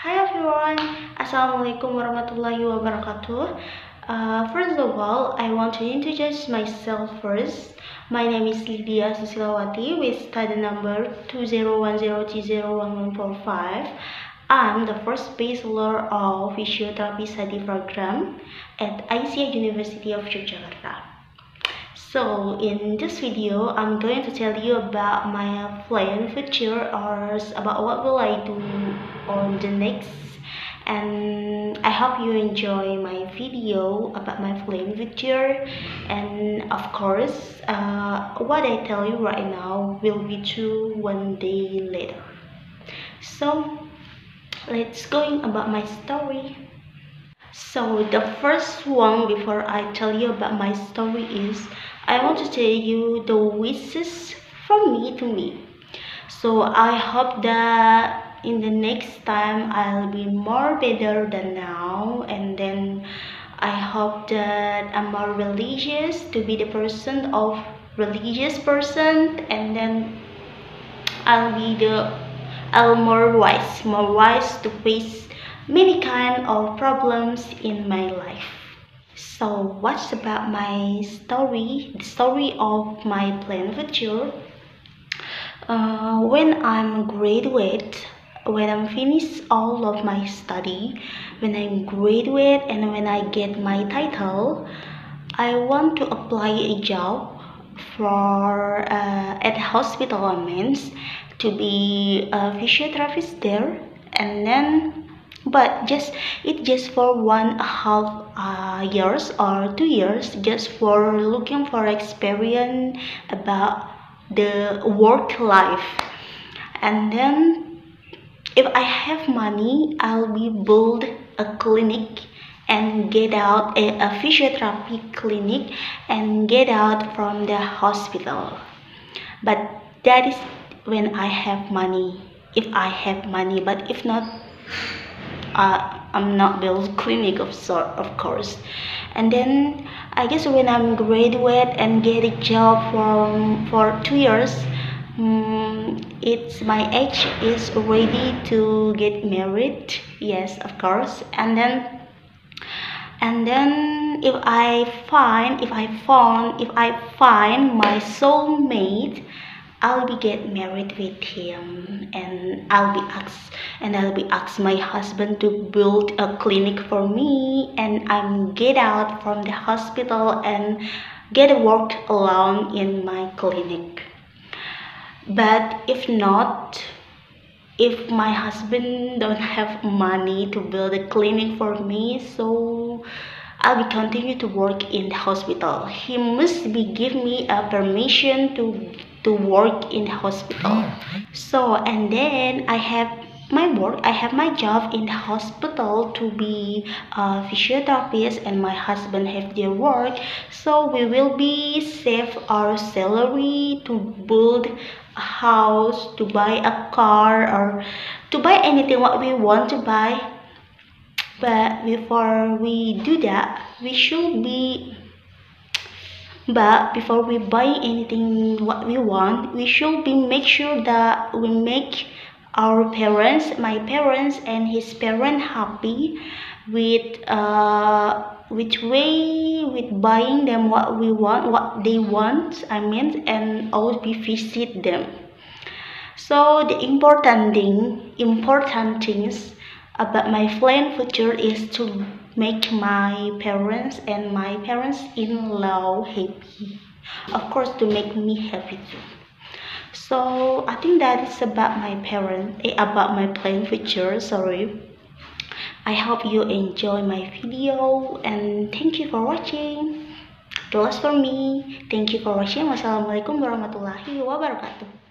Hi everyone, Assalamualaikum warahmatullahi wabarakatuh. First of all, I want to introduce myself first. My name is Lydia Susilawati with study number 2010T01145. I'm the first bachelor of physiotherapy study program at ICA University of Yogyakarta. So in this video, I'm going to tell you about my plan future or about what will I do on the next, and I hope you enjoy my video about my plan future. And of course, what I tell you right now will be true one day later. So let's going about my story. So the first one before I tell you about my story is I want to tell you the wishes from me to me. So I hope that in the next time I'll be more better than now, and then I hope that I'm more religious to be the person of religious person, and then I'll more wise to face many kind of problems in my life. So what's about my story? The story of my plan future. When I'm graduate, when I'm finished all of my study, when I'm graduate and when I get my title, I want to apply a job for at hospital means to be a physiotherapist there, and then just for 1.5 years or 2 years, just for looking for experience about the work life. And then if I have money, I'll be build a clinic and get out a physiotherapy clinic and get out from the hospital. But that is when I have money, if I have money. But if not, I'm not build clinic of course. And then I guess when I'm graduate and get a job for 2 years, it's my age is ready to get married. Yes, of course. And then if I find my soulmate, I'll be get married with him, and I'll be asked my husband to build a clinic for me, and I'm get out from the hospital and get work alone in my clinic. But if not, if my husband don't have money to build a clinic for me, so I'll be continue to work in the hospital. He must be give me a permission to work in the hospital. So and then I have my job in the hospital to be a physiotherapist, and my husband have their work. So we will be save our salary to build a house, to buy a car, or to buy anything what we want to buy. But before we do that, before we buy anything what we want, we should be make sure that we make our parents, my parents and his parent happy with buying them what we want, what they want. And always be visit them. So the important things about my plan future is to make my parents and my parents-in-law happy. Of course, to make me happy too. So I think that is about my about my plan future. Sorry. I hope you enjoy my video, and thank you for watching. The last for me. Thank you for watching. Wassalamualaikum warahmatullahi wabarakatuh.